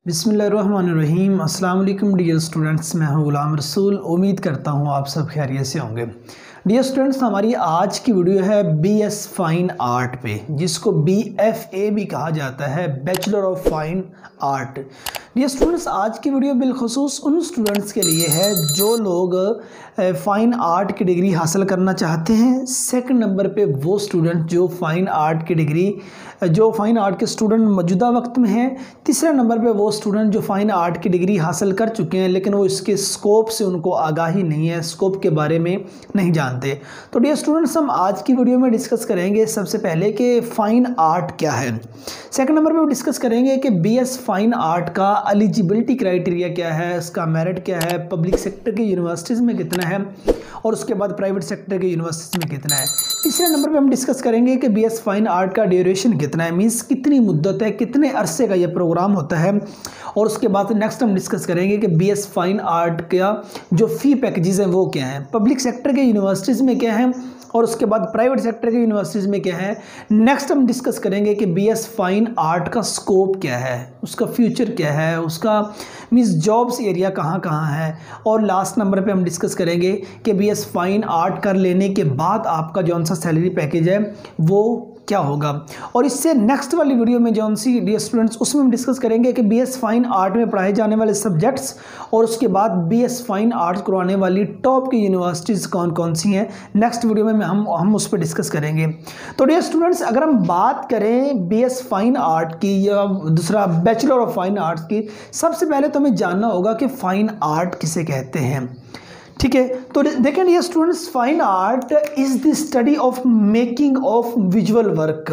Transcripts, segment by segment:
बिस्मिल्लाहिर्रहमानिर्रहीम। अस्सलाम वालेकुम डियर स्टूडेंट्स, मैं हूं गुलाम रसूल। उम्मीद करता हूं आप सब खैरियत से होंगे। डियर स्टूडेंट्स, हमारी आज की वीडियो है BS फाइन आर्ट पे, जिसको BFA भी कहा जाता है, bachelor of fine art. Dear students, आज की वीडियो बिलखुसूस उन स्टूडेंट्स के लिए है जो लोग फ़ाइन आर्ट की डिग्री हासिल करना चाहते हैं। सेकंड नंबर पे वो स्टूडेंट जो फ़ाइन आर्ट की डिग्री जो फ़ाइन आर्ट के स्टूडेंट मौजूदा वक्त में हैं। तीसरे नंबर पे वो स्टूडेंट जो फ़ाइन आर्ट की डिग्री हासिल कर चुके हैं, लेकिन वो इसके स्कोप से उनको आगाही नहीं है, स्कोप के बारे में नहीं जानते। तो डियर स्टूडेंट्स, हम आज की वीडियो में डिस्कस करेंगे सबसे पहले कि फ़ाइन आर्ट क्या है। सेकंड नंबर पे डिस्कस करेंगे कि BS फाइन आर्ट का एलिजिबिलिटी क्राइटेरिया क्या है, इसका मेरिट क्या है, पब्लिक सेक्टर की यूनिवर्सिटीज़ में कितना है और उसके बाद प्राइवेट सेक्टर की यूनिवर्सिटीज़ में कितना है। तीसरे नंबर पे हम डिस्कस करेंगे कि BS फाइन आर्ट का ड्यूरेशन कितना है, मीन्स कितनी मुद्दत है, कितने अरसे का ये प्रोग्राम होता है। और उसके बाद नेक्स्ट हम डिस्कस करेंगे कि BS फाइन आर्ट का जो फ़ी पैकेजेस हैं वो क्या हैं, पब्लिक सेक्टर के यूनिवर्सिटीज़ में क्या है और उसके बाद प्राइवेट सेक्टर की यूनिवर्सिटीज़ में क्या है। नेक्स्ट हम डिस्कस करेंगे कि BS फाइन आर्ट का स्कोप क्या है, उसका फ्यूचर क्या है, उसका मीन्स जॉब्स एरिया कहाँ कहाँ है। और लास्ट नंबर पे हम डिस्कस करेंगे कि BS फाइन आर्ट कर लेने के बाद आपका जौन सा सैलरी पैकेज है वो क्या होगा। और इससे नेक्स्ट वाली वीडियो में जौन सी डियर स्टूडेंट्स उसमें हम डिस्कस करेंगे कि BS फाइन आर्ट में पढ़ाए जाने वाले सब्जेक्ट्स और उसके बाद BS फाइन आर्ट करवाने वाली टॉप की यूनिवर्सिटीज़ कौन कौन सी हैं। नेक्स्ट वीडियो में हम उस पर डिस्कस करेंगे। तो डियर स्टूडेंट्स, अगर हम बात करें BS फाइन आर्ट की या दूसरा बैचलर ऑफ फाइन आर्ट्स की, सबसे पहले तो हमें जानना होगा कि फ़ाइन आर्ट किसे कहते हैं। ठीक है, तो देखें ये students, fine art is the study of making of visual work.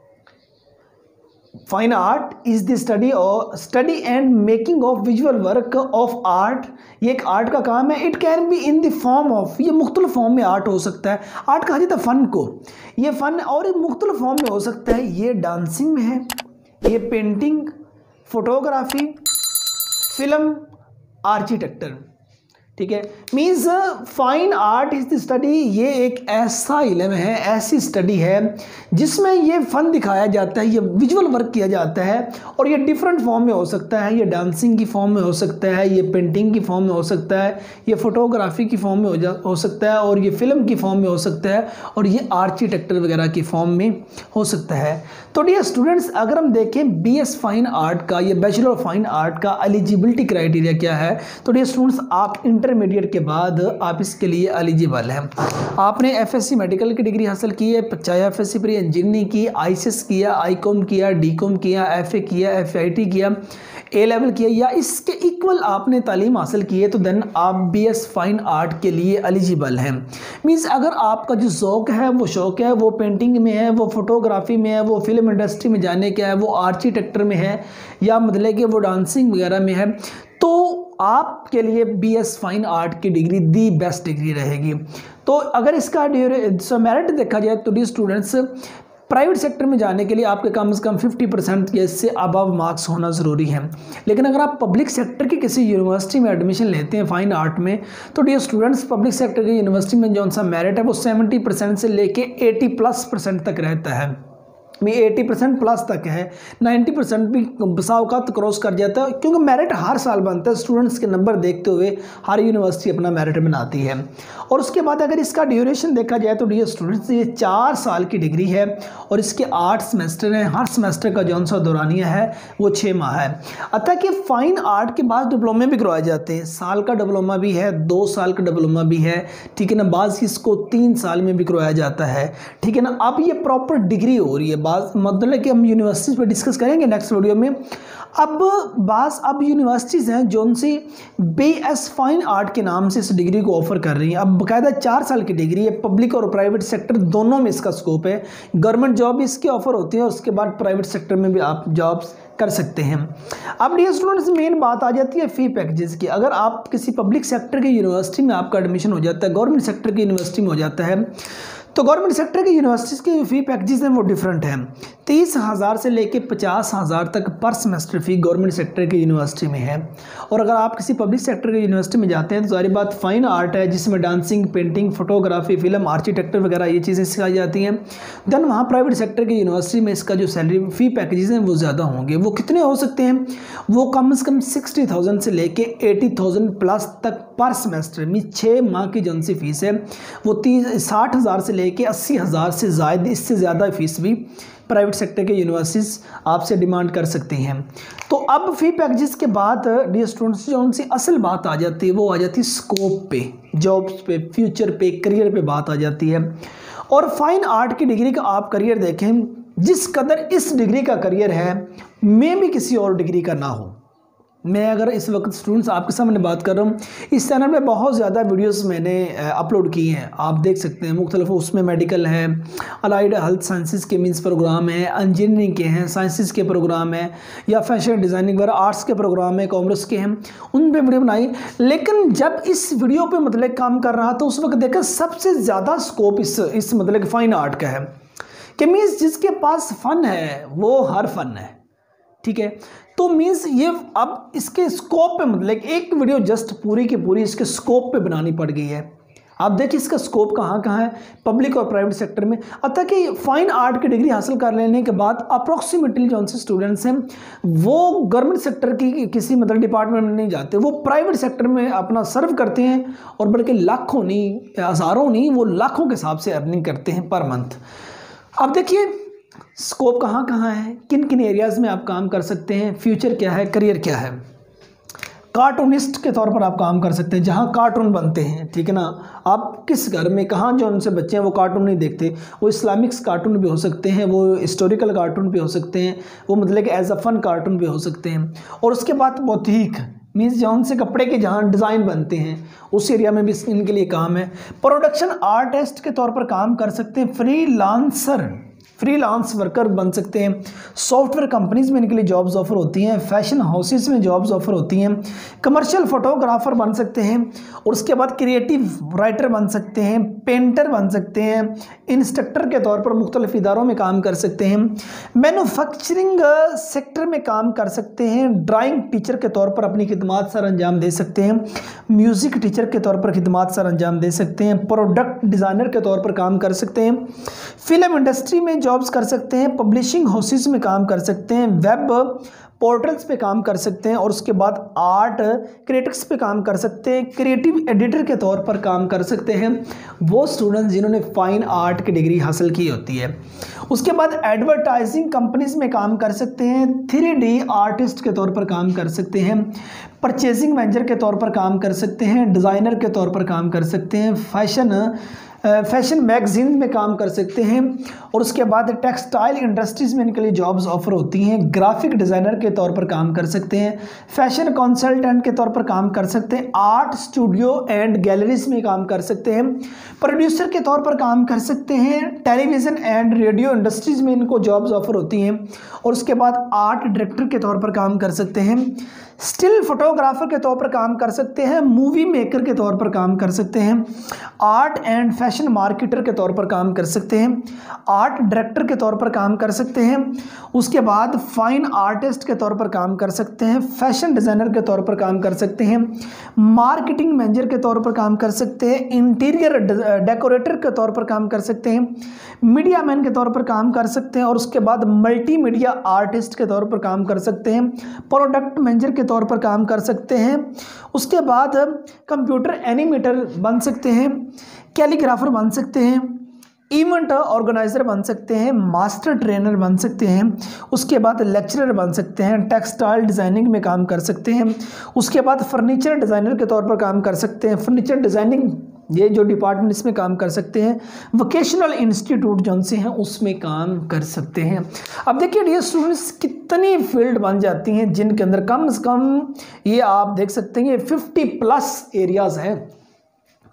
Fine art is the study and making of visual work of art. ये एक आर्ट का काम है। It can be in the form of, ये मुख्तलिफ form में art हो सकता है। आर्ट कहा जाता है फ़न को, ये फ़न और ये मुख्तलिफ फॉर्म में हो सकता है। ये डांसिंग में है, ये पेंटिंग, फोटोग्राफी, फिल्म, आर्किटेक्चर। ठीक है, means fine art is the study, ये एक ऐसा इल्म है, ऐसी स्टडी है जिसमें ये फ़न दिखाया जाता है, ये विजुअल वर्क किया जाता है और ये डिफरेंट फॉर्म में हो सकता है। ये डांसिंग की फॉर्म में हो सकता है, ये पेंटिंग की फॉर्म में हो सकता है, ये फोटोग्राफी की फॉर्म में हो सकता है और ये फिल्म की फॉर्म में हो सकता है और ये आर्किटेक्चर वगैरह की फॉर्म में हो सकता है। तो डियर स्टूडेंट्स, अगर हम देखें BS फाइन आर्ट का, ये बैचलर ऑफ फाइन आर्ट का एलिजिबिलिटी क्राइटेरिया क्या है, तो डियर स्टूडेंट्स, आप इंटरमीडिएट के बाद आप इसके लिए एलिजिबल हैं। आपने FSC मेडिकल की डिग्री हासिल की है, चाहे FSC प्री इंजीनियरिंग की, ICS किया, ICOM किया, DCOM किया, FA किया, FIT किया, A लेवल किया या इसके इक्वल आपने तालीम हासिल की है, तो देन आप BS फाइन आर्ट के लिए एलिजिबल हैं। मीन्स अगर आपका जो शौक़ है वो शौक़ है, वो पेंटिंग में है, वो फोटोग्राफी में है, वो फिल्म इंडस्ट्री में जाने का है, वो आर्किटेक्चर में है या मतलब कि वो डांसिंग वगैरह में है, तो आपके लिए BS फाइन आर्ट की डिग्री दी बेस्ट डिग्री रहेगी। तो अगर इसका मेरिट देखा जाए तो डी स्टूडेंट्स, प्राइवेट सेक्टर में जाने के लिए आपके कम से कम 50% या इससे अबव मार्क्स होना ज़रूरी है। लेकिन अगर आप पब्लिक सेक्टर की किसी यूनिवर्सिटी में एडमिशन लेते हैं फ़ाइन आर्ट में, तो डियर स्टूडेंट्स, पब्लिक सेक्टर की यूनिवर्सिटी में जो सा मेरिट है वो 70% से लेके 80+% तक रहता है। में 80% प्लस तक है, 90% भी बसा औकात क्रॉस कर जाता है, क्योंकि मेरिट हर साल बनता है। स्टूडेंट्स के नंबर देखते हुए हर यूनिवर्सिटी अपना मेरिट बनाती है। और उसके बाद अगर इसका ड्यूरेशन देखा जाए तो डियर स्टूडेंट्स, ये 4 साल की डिग्री है और इसके 8 सेमेस्टर हैं। हर सेमेस्टर का जौन सा दौरानिया है वो 6 माह है। अतः कि फ़ाइन आर्ट के बाद डिप्लोमे भी करवाए जाते हैं। साल का डिप्लोमा भी है, 2 साल का डिप्लोमा भी है, ठीक है ना। बाज़ इसको 3 साल में भी करवाया जाता है, ठीक है ना। अब ये प्रॉपर डिग्री हो रही है। मतलब कि हम यूनिवर्सिटीज़ पे डिस्कस करेंगे नेक्स्ट वीडियो में। अब यूनिवर्सिटीज़ हैं जो उनसे BS फाइन आर्ट के नाम से इस डिग्री को ऑफर कर रही हैं। अब बाकायदा 4 साल की डिग्री है, पब्लिक और प्राइवेट सेक्टर दोनों में इसका स्कोप है। गवर्नमेंट जॉब भी इसकी ऑफर होती है और उसके बाद प्राइवेट सेक्टर में भी आप जॉब्स कर सकते हैं। अब डियर स्टूडेंट्स, मेन बात आ जाती है फ़ी पैकेजेस की। अगर आप किसी पब्लिक सेक्टर की यूनिवर्सिटी में आपका एडमिशन हो जाता है, गवर्नमेंट सेक्टर की यूनिवर्सिटी में हो जाता है, तो गवर्नमेंट सेक्टर की यूनिवर्सिटीज़ के फ़ी पैकेजेस हैं वो डिफरेंट हैं। 30,000 से लेके 50,000 तक पर सेमेस्टर फी गवर्नमेंट सेक्टर की यूनिवर्सिटी में है। और अगर आप किसी पब्लिक सेक्टर की यूनिवर्सिटी में जाते हैं तो सारी बात फाइन आर्ट है, जिसमें dancing, painting, photography, film, architecture वगैरह ये चीज़ें सिखाई जाती हैं। देन वहाँ प्राइवेट सेक्टर की यूनिवर्सिटी में इसका जो सैलरी फी पैकेजेस हैं वो ज़्यादा होंगे। वो कितने हो सकते हैं? वो कम से कम 60,000 से लेके 80,000 प्लस तक पर सेमेस्टर में 6 माह की जो सी फीस है वो 60,000 से लेके 80,000 से ज़्यादा, इससे ज़्यादा फीस भी प्राइवेट सेक्टर के यूनिवर्सिटीज़ आपसे डिमांड कर सकती हैं। तो अब फी पैकेजेस के बाद डियर स्टूडेंट्स जो उनसे असल बात आ जाती है वो आ जाती है स्कोप पे, जॉब्स पे, फ्यूचर पे, करियर पे बात आ जाती है। और फाइन आर्ट की डिग्री का आप करियर देखें, जिस कदर इस डिग्री का करियर है मे भी किसी और डिग्री का ना हो। मैं अगर इस वक्त स्टूडेंट्स आपके सामने बात कर रहा हूँ, इस चैनल में बहुत ज़्यादा वीडियोस मैंने अपलोड किए हैं, आप देख सकते हैं मुख्तलिफ, उसमें मेडिकल है, अलाइड हेल्थ साइंसेस के मीन्स प्रोग्राम है, इंजीनियरिंग के हैं, साइंसेस के प्रोग्राम है, या फैशन डिज़ाइनिंग वगैरह आर्ट्स के प्रोग्राम है, कॉमर्स के हैं, उन पर वीडियो बनाई। लेकिन जब इस वीडियो पर मतलब काम कर रहा था उस वक्त देखा सबसे ज़्यादा स्कोप इस मतलब फाइन आर्ट का है, कि मीन्स जिसके पास फ़न है वो हर फन है, ठीक है। तो मीन्स ये अब इसके स्कोप पे मतलब एक वीडियो जस्ट पूरी की पूरी इसके स्कोप पे बनानी पड़ गई है। आप देखिए इसका स्कोप कहाँ कहाँ है पब्लिक और प्राइवेट सेक्टर में। अतः कि फाइन आर्ट की डिग्री हासिल कर लेने के बाद अप्रोक्सीमेटली जो से स्टूडेंट्स हैं वो गवर्नमेंट सेक्टर की किसी मतलब डिपार्टमेंट में नहीं जाते, वो प्राइवेट सेक्टर में अपना सर्व करते हैं, और बल्कि लाखों नहीं, हज़ारों नहीं, वो लाखों के हिसाब से अर्निंग करते हैं पर मंथ। अब देखिए स्कोप कहाँ कहाँ है, किन किन एरियाज़ में आप काम कर सकते हैं, फ्यूचर क्या है, करियर क्या है। कार्टूनिस्ट के तौर पर आप काम कर सकते हैं, जहाँ कार्टून बनते हैं, ठीक है ना। आप किस घर में कहाँ जो उनसे बच्चे हैं वो कार्टून नहीं देखते, वो इस्लामिक्स कार्टून भी हो सकते हैं, वो हिस्टोरिकल कार्टून भी हो सकते हैं, वो मतलब कि एज अ फन कार्टून भी हो सकते हैं। और उसके बाद बौतीक मीन्स जहाँ से कपड़े के जहाँ डिज़ाइन बनते हैं उस एरिया में भी इनके लिए काम है। प्रोडक्शन आर्टिस्ट के तौर पर काम कर सकते हैं, फ्रीलांस वर्कर बन सकते हैं, सॉफ्टवेयर कंपनीज में इनके लिए जॉब्स ऑफर होती हैं, फैशन हाउसेस में जॉब्स ऑफर होती हैं, कमर्शियल फोटोग्राफर बन सकते हैं, और उसके बाद क्रिएटिव राइटर बन सकते हैं, पेंटर बन सकते हैं, इंस्ट्रक्टर के तौर पर मुख्तलिफ इदारों में काम कर सकते हैं, मैन्युफैक्चरिंग सेक्टर में काम कर सकते हैं, ड्राइंग टीचर के तौर पर अपनी खिदमात सर अंजाम दे सकते हैं, म्यूज़िक टीचर के तौर पर खिदमात सर अंजाम दे सकते हैं, प्रोडक्ट डिज़ाइनर के तौर पर काम कर सकते हैं, फिल्म इंडस्ट्री में जॉब्स कर सकते हैं, पब्लिशिंग हाउसेस में काम कर सकते हैं, वेब पोर्टल्स पे काम कर सकते हैं, और उसके बाद आर्ट क्रिएटिक्स पे काम कर सकते हैं, क्रिएटिव एडिटर के तौर पर काम कर सकते हैं वो स्टूडेंट्स जिन्होंने फाइन आर्ट की डिग्री हासिल की होती है। उसके बाद एडवर्टाइजिंग कंपनीज में काम कर सकते हैं, 3D आर्टिस्ट के तौर पर काम कर सकते हैं, परचेजिंग मैनेजर के तौर पर काम कर सकते हैं, डिज़ाइनर के तौर पर काम कर सकते हैं, फैशन मैगजीन में काम कर सकते हैं, और उसके बाद टेक्सटाइल इंडस्ट्रीज़ में इनके लिए जॉब्स ऑफर होती हैं, ग्राफिक डिज़ाइनर के तौर पर काम कर सकते हैं, फैशन कंसल्टेंट के तौर पर काम कर सकते हैं, आर्ट स्टूडियो एंड गैलरीज में काम कर सकते हैं, प्रोड्यूसर के तौर पर काम कर सकते हैं, टेलीविज़न एंड रेडियो इंडस्ट्रीज़ में इनको जॉब्स ऑफर होती हैं, और उसके बाद आर्ट डायरेक्टर के तौर पर काम कर सकते हैं, स्टिल फोटोग्राफर के तौर पर काम कर सकते हैं, मूवी मेकर के तौर पर काम कर सकते हैं, आर्ट एंड फैशन मार्केटर के तौर पर काम कर सकते हैं, आर्ट डायरेक्टर के तौर पर काम कर सकते हैं, उसके बाद फाइन आर्टिस्ट के तौर पर काम कर सकते हैं, फैशन डिज़ाइनर के तौर पर काम कर सकते हैं, मार्केटिंग मैनेजर के तौर पर काम कर सकते हैं, इंटीरियर डेकोरेटर के तौर पर काम कर सकते हैं, मीडिया मैन के तौर पर काम कर सकते हैं, और उसके बाद मल्टीमीडिया आर्टिस्ट के तौर पर काम कर सकते हैं, प्रोडक्ट मैनेजर के तौर पर काम कर सकते हैं, उसके बाद कंप्यूटर एनिमेटर बन सकते हैं, कैलीग्राफर बन सकते हैं, इवेंट ऑर्गेनाइज़र बन सकते हैं, मास्टर ट्रेनर बन सकते हैं, उसके बाद लेक्चरर बन सकते हैं, टेक्सटाइल डिज़ाइनिंग में काम कर सकते हैं, उसके बाद फर्नीचर डिज़ाइनर के तौर पर काम कर सकते हैं, फर्नीचर डिज़ाइनिंग ये जो डिपार्टमेंट इसमें काम कर सकते हैं, वोकेशनल इंस्टीट्यूट जो से हैं उसमें काम कर सकते हैं। अब देखिए डियर स्टूडेंट्स कितनी फील्ड बन जाती हैं जिनके अंदर कम से कम ये आप देख सकते हैं 50+ एरियाज़ हैं,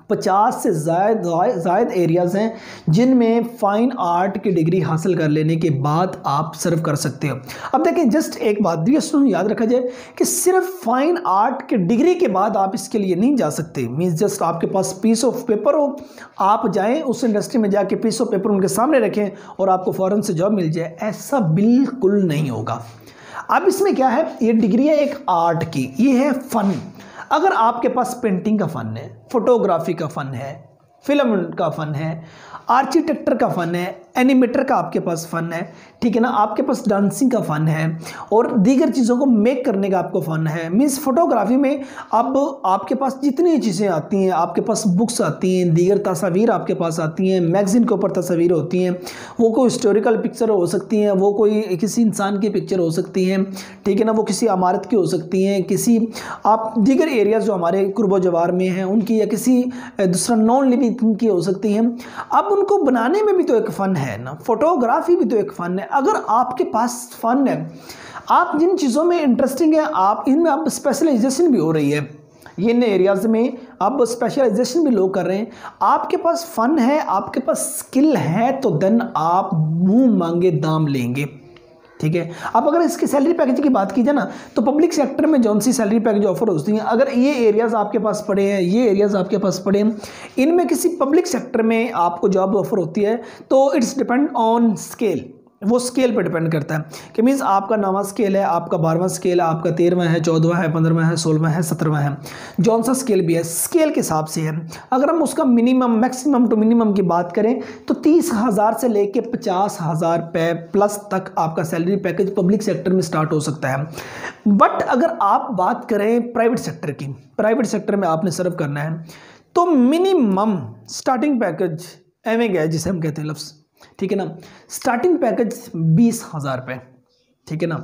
50 से ज़ायद एरियाज़ हैं जिनमें फ़ाइन आर्ट की डिग्री हासिल कर लेने के बाद आप सर्व कर सकते हो। अब देखें, जस्ट एक बात भी स्टूडेंट याद रखा जाए कि सिर्फ फ़ाइन आर्ट की डिग्री के बाद आप इसके लिए नहीं जा सकते। मीन्स जस्ट आपके पास पीस ऑफ पेपर हो, आप जाएं उस इंडस्ट्री में जाके पीस ऑफ पेपर उनके सामने रखें और आपको फ़ौरन से जॉब मिल जाए, ऐसा बिल्कुल नहीं होगा। अब इसमें क्या है, ये डिग्री है एक आर्ट की, ये है फ़न। अगर आपके पास पेंटिंग का फ़न है, फोटोग्राफी का फ़न है, फिल्म का फ़न है, आर्किटेक्टर का फ़न है, एनिमेटर का आपके पास फ़न है, ठीक है ना, आपके पास डांसिंग का फ़न है और दीगर चीज़ों को मेक करने का आपको फ़न है। मीन्स फोटोग्राफी में अब आपके पास जितनी चीज़ें आती हैं, आपके पास बुक्स आती हैं, दीगर तस्वीर आपके पास आती हैं, मैगज़ीन के ऊपर तस्वीर होती हैं, वो कोई हिस्टोरिकल पिक्चर हो सकती हैं, वो कोई किसी इंसान की पिक्चर हो सकती हैं, ठीक है ना, वो किसी इमारत की हो सकती हैं, किसी आप दीगर एरियाज़ जो हमारे कुर्बो जवार में हैं उनकी, या किसी दूसरा नॉन लिविंग की हो सकती हैं। अब उनको बनाने में भी तो एक फ़न है ना, फोटोग्राफी भी तो एक फ़न है। अगर आपके पास फ़न है, आप जिन चीज़ों में इंटरेस्टिंग है, आप इनमें आप स्पेशलाइजेशन भी हो रही है, ये इन एरियाज़ में आप स्पेशलाइजेशन भी लोग कर रहे हैं, आपके पास फ़न है, आपके पास स्किल है, तो देन आप मुंह मांगे दाम लेंगे, ठीक है। अब अगर इसकी सैलरी पैकेज की बात की जाए ना, तो पब्लिक सेक्टर में जौन सी सैलरी पैकेज ऑफर होती हैं, अगर ये एरियाज़ आपके पास पड़े हैं, ये एरियाज़ आपके पास पड़े हैं, इनमें किसी पब्लिक सेक्टर में आपको जॉब ऑफर होती है, तो इट्स डिपेंड ऑन स्केल, वो स्केल पर डिपेंड करता है कि मीन्स आपका 9वां स्केल है, आपका 12वां स्केल है, आपका 13वां है, 14वां है, 15वां है, 16वां है, 17वां है, जौन सा स्केल भी है, स्केल के हिसाब से है। अगर हम उसका मिनिमम मैक्सिमम टू मिनिमम की बात करें तो 30,000 से लेके 50,000 रुपये प्लस तक आपका सैलरी पैकेज पब्लिक सेक्टर में स्टार्ट हो सकता है। बट अगर आप बात करें प्राइवेट सेक्टर की, प्राइवेट सेक्टर में आपने सर्व करना है, तो मिनिमम स्टार्टिंग पैकेज एवरेज है जिसे हम कहते हैं लफ्ज़, ठीक है ना, स्टार्टिंग पैकेज 20,000 रुपये, ठीक है ना,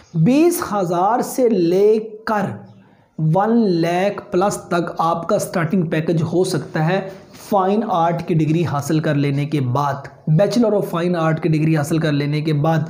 20,000 से लेकर 1 लाख प्लस तक आपका स्टार्टिंग पैकेज हो सकता है फ़ाइन आर्ट की डिग्री हासिल कर लेने के बाद, बैचलर ऑफ फाइन आर्ट की डिग्री हासिल कर लेने के बाद,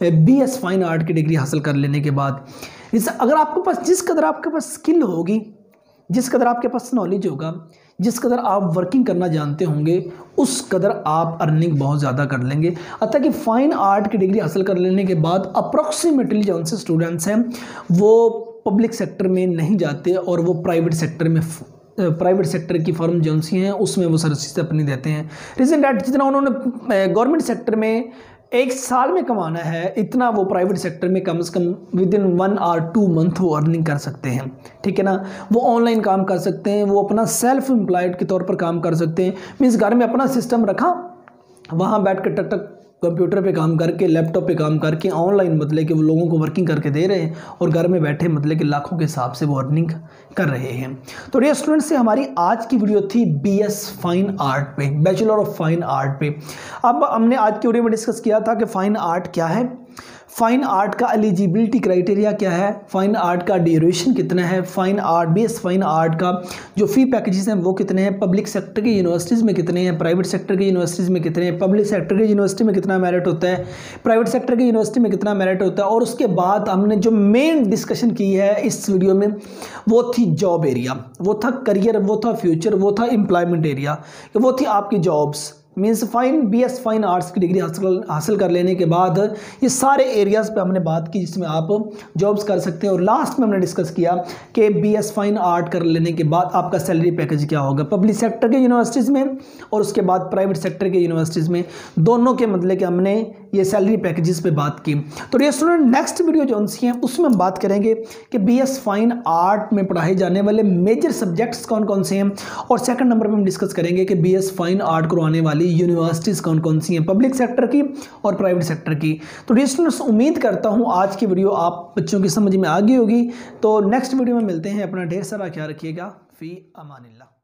BS फाइन आर्ट की डिग्री हासिल कर लेने के बाद। इस अगर आपके पास जिस कदर आपके पास स्किल होगी, जिस कदर आपके पास नॉलेज होगा, जिस कदर आप वर्किंग करना जानते होंगे, उस कदर आप अर्निंग बहुत ज़्यादा कर लेंगे। अतः कि फ़ाइन आर्ट की डिग्री हासिल कर लेने के बाद अप्रॉक्सीमेटली जो से स्टूडेंट्स हैं वो पब्लिक सेक्टर में नहीं जाते और वो प्राइवेट सेक्टर में, प्राइवेट सेक्टर की फर्म जो सी हैं उसमें वो सर्विसेज अपनी देते हैं। रीज़न डैट जितना उन्होंने गवर्नमेंट सेक्टर में एक साल में कमाना है, इतना वो प्राइवेट सेक्टर में कम से कम विदिन 1 और 2 मंथ वो अर्निंग कर सकते हैं, ठीक है ना। वो ऑनलाइन काम कर सकते हैं, वो अपना सेल्फ एम्प्लॉयड के तौर पर काम कर सकते हैं। मीन्स घर में अपना सिस्टम रखा, वहाँ बैठ कर टक टक कंप्यूटर पे काम करके, लैपटॉप पे काम करके, ऑनलाइन मतलब कि वो लोगों को वर्किंग करके दे रहे हैं और घर में बैठे मतलब कि लाखों के हिसाब से वो अर्निंग कर रहे हैं। तो डियर स्टूडेंट्स, से हमारी आज की वीडियो थी BS फाइन आर्ट पे, बैचलर ऑफ फाइन आर्ट पे। अब हमने आज की वीडियो में डिस्कस किया था कि फ़ाइन आर्ट क्या है, फ़ाइन आर्ट का एलिजिबिलिटी क्राइटेरिया क्या है, फ़ाइन आर्ट का ड्यूरेशन कितना है, fine art BS fine art का जो फ़ी पैकेजेस हैं वो कितने हैं, पब्लिक सेक्टर की यूनिवर्सिटीज़ में कितने हैं, प्राइवेट सेक्टर की यूनिवर्सिटीज़ में कितने हैं, पब्लिक सेक्टर की यूनिवर्सिटी में कितना मेरिट होता है, प्राइवेट सेक्टर की यूनिवर्सिटी में कितना मेरिट होता है। और उसके बाद हमने जो मेन डिस्कशन की है इस वीडियो में वो थी जॉब एरिया, वो था करियर, वो था फ्यूचर, वो था एम्प्लॉयमेंट एरिया, वो थी आपकी jobs. Means BS fine arts की डिग्री हासिल कर लेने के बाद ये सारे एरियाज़ पे हमने बात की जिसमें आप जॉब्स कर सकते हैं। और लास्ट में हमने डिस्कस किया कि BS फाइन आर्ट कर लेने के बाद आपका सैलरी पैकेज क्या होगा पब्लिक सेक्टर के यूनिवर्सिटीज़ में और उसके बाद प्राइवेट सेक्टर के यूनिवर्सिटीज़ में, दोनों के मतलब कि हमने ये सैलरी पैकेजेस पे बात की। तो ये स्टूडेंट नेक्स्ट वीडियो जो सी है उसमें हम बात करेंगे कि BS फाइन आर्ट में पढ़ाए जाने वाले मेजर सब्जेक्ट्स कौन कौन से हैं, और सेकंड नंबर पे हम डिस्कस करेंगे कि BS फाइन आर्ट करवाने वाली यूनिवर्सिटीज़ कौन कौन सी हैं, पब्लिक सेक्टर की और प्राइवेट सेक्टर की। तो डियर स्टूडेंट्स, उम्मीद करता हूँ आज की वीडियो आप बच्चों की समझ में आ गई होगी। तो नेक्स्ट वीडियो में मिलते हैं, अपना ढेर सारा ख्याल रखिएगा। फ़ी अमानिल्लाह।